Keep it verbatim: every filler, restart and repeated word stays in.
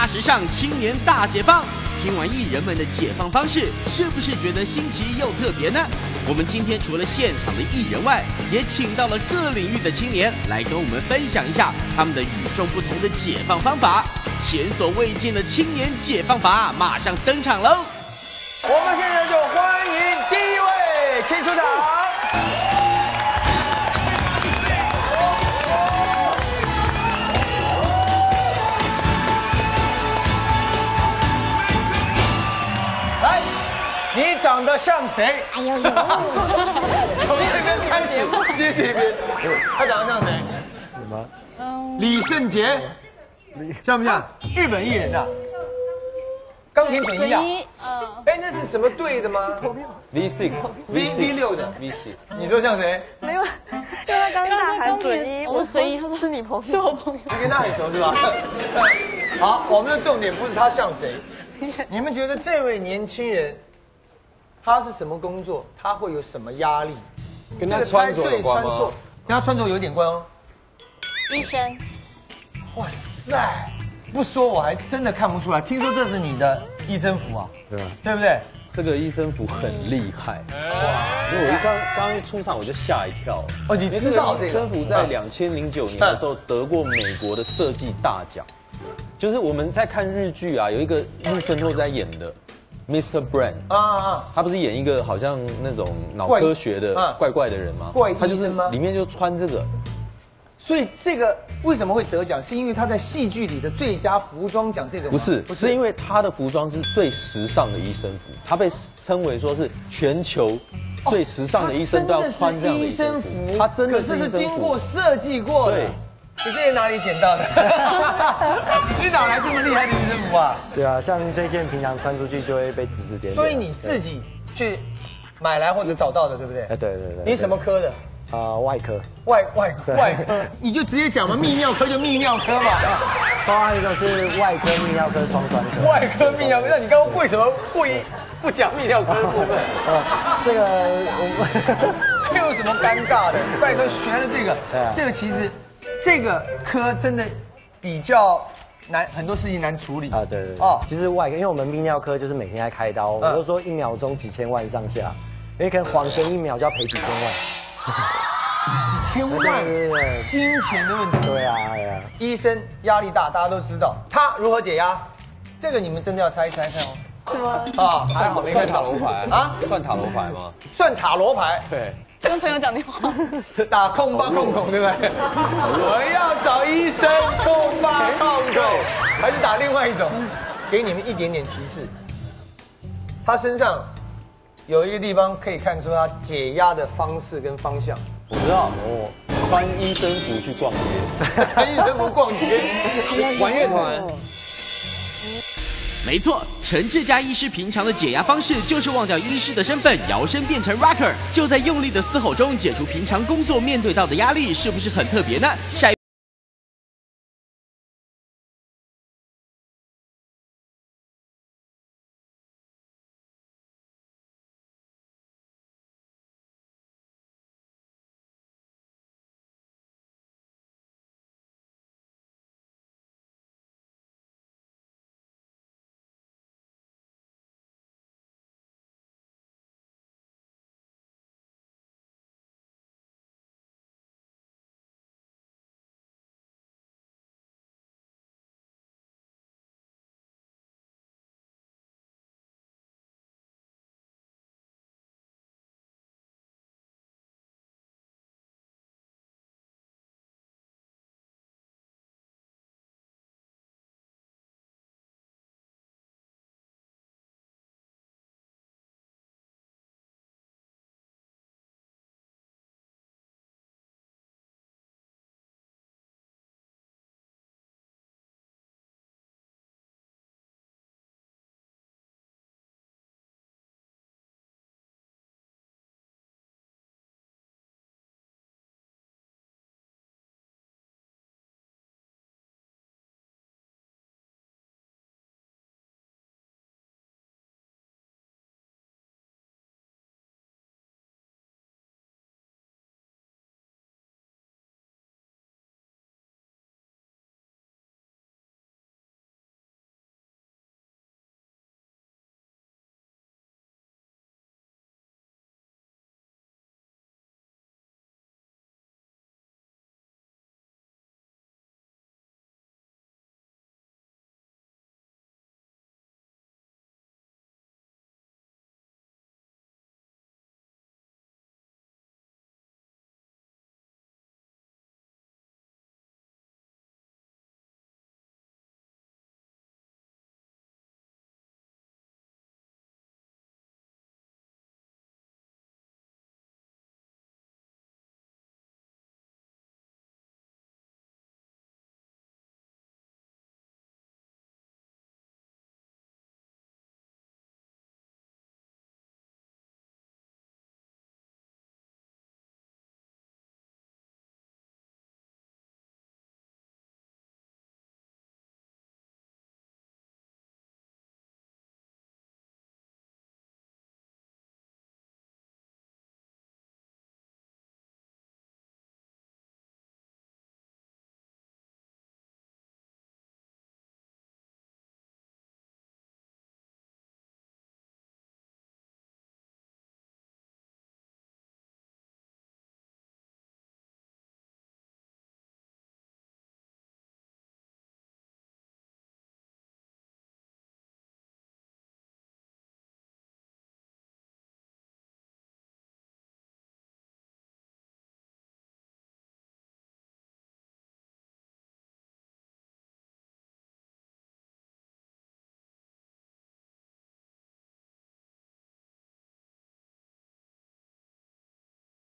大时尚青年大解放。听完艺人们的解放方式，是不是觉得新奇又特别呢？我们今天除了现场的艺人外，也请到了各领域的青年来跟我们分享一下他们的与众不同的解放方法。前所未见的青年解放法马上登场喽！ 我们现在就欢迎第一位，请出场。来，你长得像谁？哎呦呦！从这边开始，接这边。他长得像谁？什么？嗯，李圣杰。像不像？日本艺人呐。钢琴准一啊。嗯。哎，那是什么队的吗 ？V 六 V V 六的 V 六。 你说像谁？ 没有，因为他刚大喊准一，我准一，他说是你朋友，是我朋友。 你跟他很熟是吧？好，我们的重点不是他像谁，你们觉得这位年轻人，他是什么工作？他会有什么压力？ 跟他穿着有关吗？ 跟他穿着有点关哦。 医生。 哇塞，不说我还真的看不出来。听说这是你的医生服啊？ 对啊， 对不对？ 这个医生服很厉害，哇！因为我一刚刚出场我就吓一跳。 哦，你知道这个医生服在两千零九年的时候得过美国的设计大奖。就是我们在看日剧啊，有一个木村拓哉演的 Mister Brain 啊啊，他不是演一个好像那种脑科学的怪怪的人吗？ 怪他就是里面就穿这个。 所以这个为什么会得奖？是因为他在戏剧里的最佳服装奖这种？ 不是，不是因为他的服装是最时尚的医生服，他被称为说是全球最时尚的医生都要穿这样的医生服。他真的是可是是经过设计过的。对，你这是哪里捡到的？你哪来这么厉害的医生服啊？ 对啊，像这件平常穿出去就会被指指点点。 所以你自己去买来或者找到的，对不对？ 哎，对对对。 你什么科的？ 啊，外科， 外外外科，你就直接讲嘛，泌尿科就泌尿科嘛。 包含一个是外科、泌尿科双专科。 外科泌尿科，那你刚刚为什么故意不讲泌尿科的部分？ 呃，这个我这有什么尴尬的？拜托，学了这个，这个其实这个科真的比较难，很多事情难处理啊。对对对。哦，其实外科，因为我们泌尿科就是每天在开刀，我都说一秒钟几千万上下，因为可能黄前一秒就要赔几千万。 几千万，对对对，金钱的问题。 对啊，对啊。 医生压力大，大家都知道。他如何解压？这个你们真的要猜一猜看哦。 什么？ 啊，还好没看塔罗牌啊？算塔罗牌吗？ 算塔罗牌。 对。 跟朋友讲电话。 打空吧空空，对不对？我要找医生，空吧空空，还是打另外一种？给你们一点点提示。他身上有一个地方可以看出他解压的方式跟方向。 我知道，我穿医生服去逛街， 穿医生服逛街， 玩乐团。 没错，陈志佳医师平常的解压方式就是忘掉医师的身份，摇身变成 rocker， 就在用力的嘶吼中解除平常工作面对到的压力，是不是很特别呢？下一